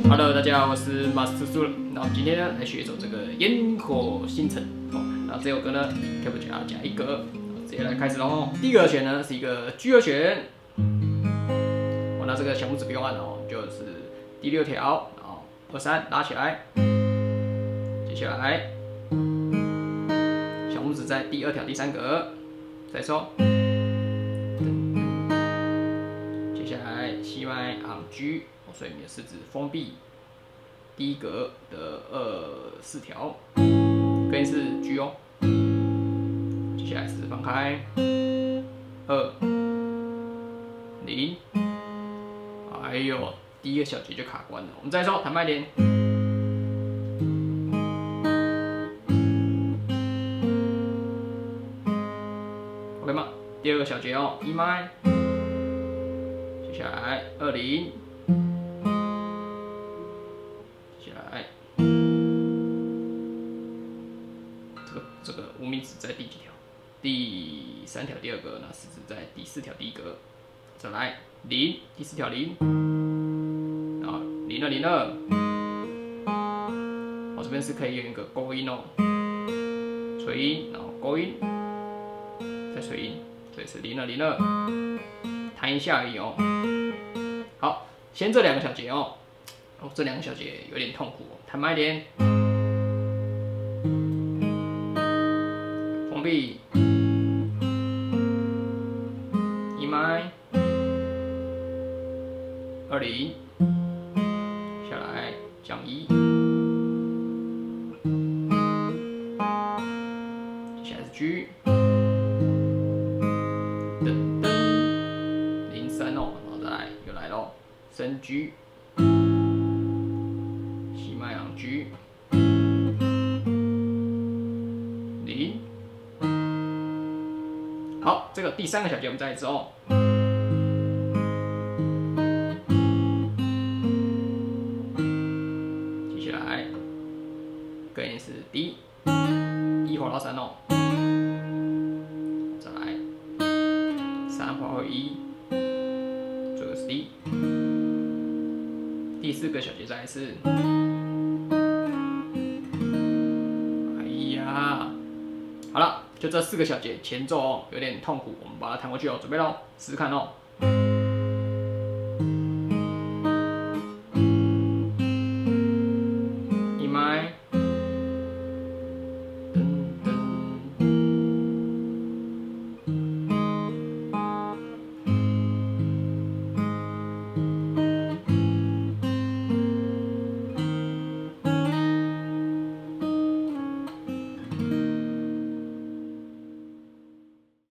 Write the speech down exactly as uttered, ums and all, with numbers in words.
Hello， 大家好，我是马斯苏。那我们今天呢来学一首这个《烟火星辰》哦。那这首歌呢，可不可以加加一格？直接来开始喽。第一个和弦呢是一个 G 和弦。哦，那这个小拇指不用按哦，就是第六条，然后二三拉起来。接下来小拇指在第二条第三格，再收。接下来 C 麦 on G。 所以你的食指封闭第一格的二四条，根音是 G 哦。接下来食指放开，二零，哎呦，第一个小节就卡关了。我们再说，弹慢一点。OK 吗？第二个小节哦，E 麦，接下来二零。 这个无名指在第几条？第三条第二格，那食指在第四条第一格。再来零，第四条零，然后零二零二，我这边是可以用一个勾音哦，吹音，然后勾音，再吹音，这里是零二零二，弹一下而已哦。好，先这两个小节哦，哦，这两个小节有点痛苦哦，弹慢一点。 B 一麦二零，下来降一，接下来是 G， 噔噔零三哦，然后再来又来咯，升 G， C 麦 on G， 零。 好，这个第三个小节我们再一次哦。接下来根音是 D， 一滑到三哦。再来三滑回一，这个是 D。第四个小节再一次。哎呀，好了。 就这四个小节前奏哦，有点痛苦，我们把它弹过去哦，准备喽，试试看哦。